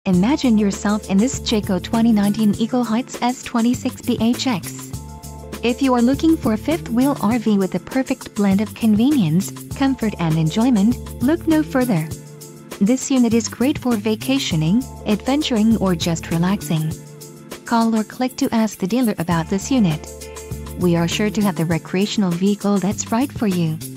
Imagine yourself in this Jayco 2019 Eagle HT 26BHX. If you are looking for a fifth-wheel RV with the perfect blend of convenience, comfort and enjoyment, look no further. This unit is great for vacationing, adventuring or just relaxing. Call or click to ask the dealer about this unit. We are sure to have the recreational vehicle that's right for you.